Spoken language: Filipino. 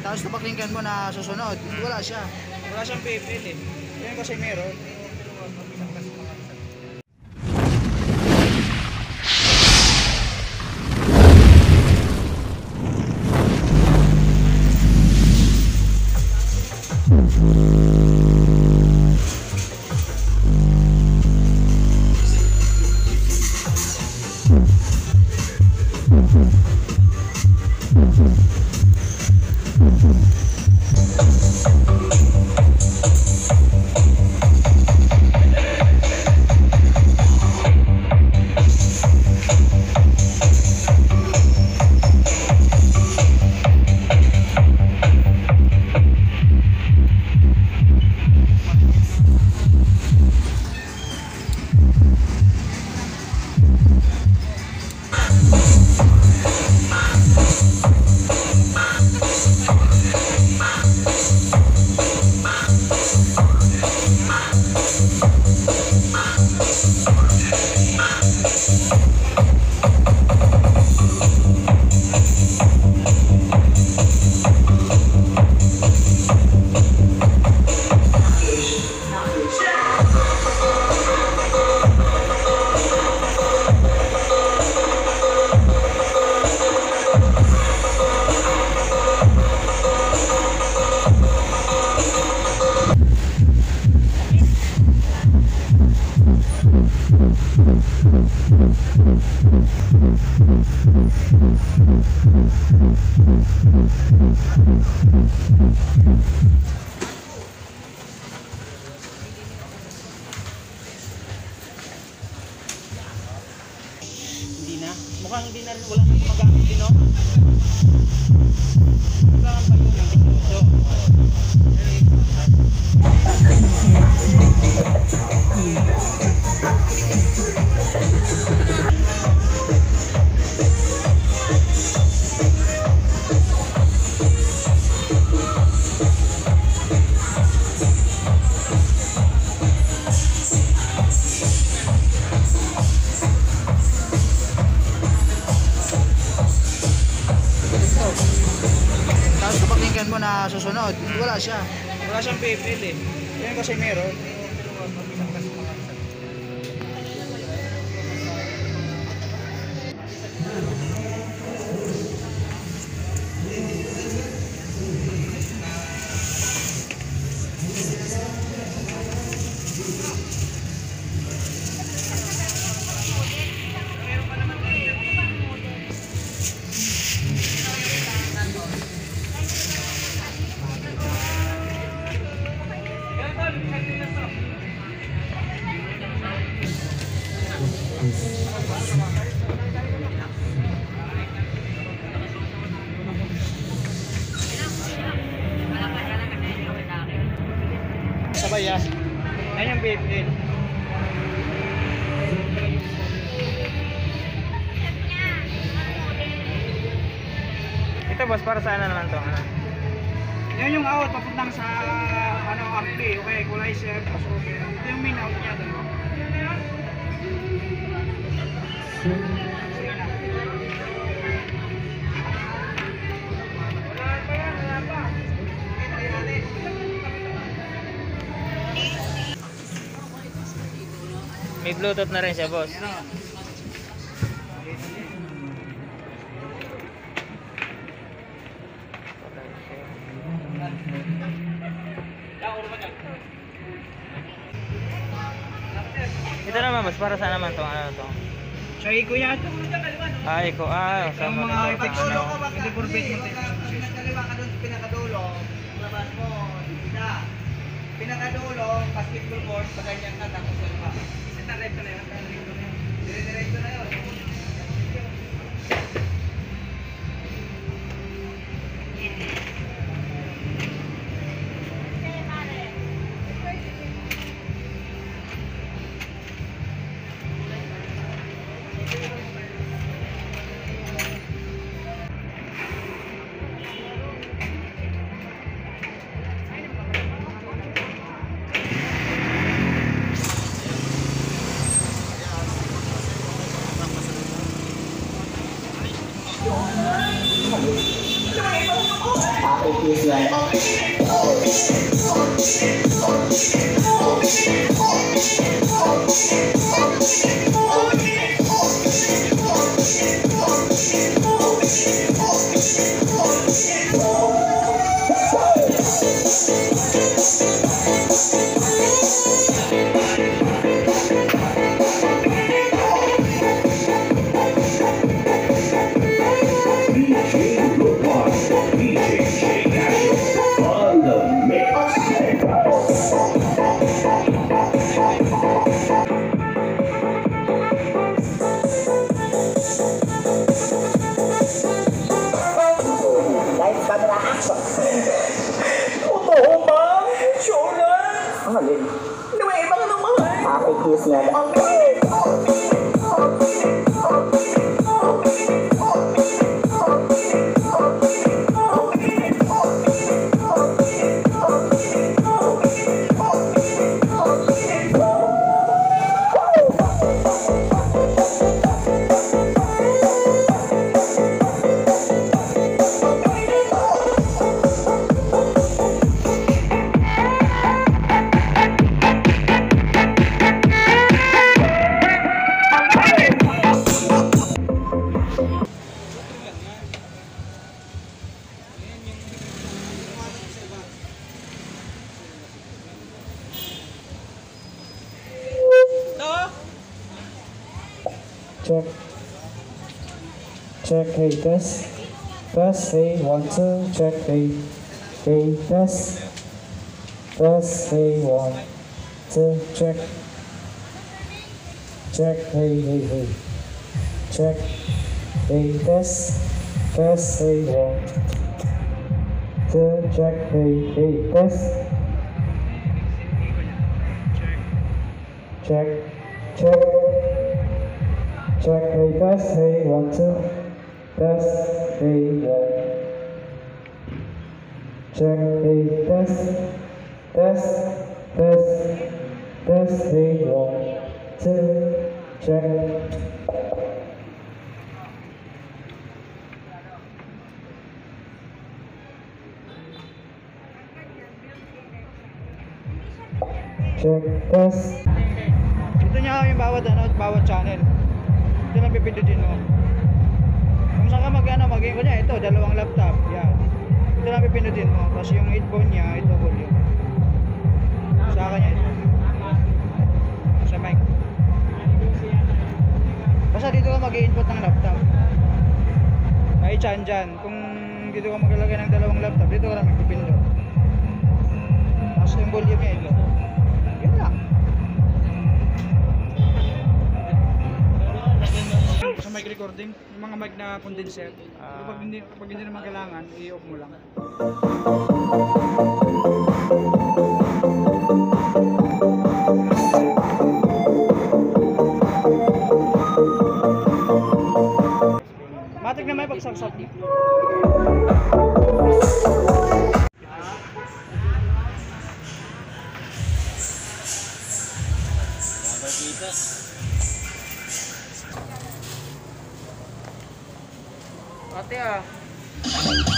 Tapos napakinggan mo na susunod, wala siya. Wala siyang pipil eh. Yan kasi meron. Mukhang hindi na rin, wala nang gumagamit din, no? Kailangan pa yun ang ito. Tapos kapakinggan mo na susunod, wala siya. Wala siyang pipil eh. Yan kasi meron. Sabay ah. Ayan yung pipil. Ito boss, para saan na naman to? Yan yung out papuntang sa ampli, okay, equalizer, crossover. Ito yung main out niya doon. May Bluetooth na rin siya, boss. Ito naman, boss, para saan naman to? Ano to? Sa Eco yata. Ah, Eco. Ah, sa mga effects ano. Hindi purpose mo. Pinakaliwa ka doon sa pinakadulo. Labas mo, isa. Pinakadulo, basketball court, paganyan ka, tapos yun pa. Diretso na yun. Diretso na yun. Pakikis yan. Pakikis yan. Check. Check, hey, test. Test, hey, 1, 2, check, hey. Hey, test. Test, hey, 1, 2, check. Check, hey, hey, hey. Check. Hey, test. Test, hey, 1, 2, check, hey, hey, test. Check. Check. Check, hey, test, hey, 1, 2, test, hey, 1. Check, hey, test, test, hey, 1, 2, check. Check, test. Ito niya yung bawat channel. Ito lang pipindutin mo. Kung saan ka mag-game ko niya, ito, dalawang laptop. Yan. Ito lang pipindutin mo. Tapos yung headphone niya, ito volume. Sa akin niya ito. Sa mic. Basta dito ka mag-input ng laptop. May chan dyan. Kung dito ka maglalagay ng dalawang laptop, dito ka lang magpipindot. Tapos yung volume niya ito. Yun lang. Sa mic recording, yung mga mic na condenser. Kapag hindi naman kailangan, i-off mo lang. Matik na may pagsaksak. Ate ah.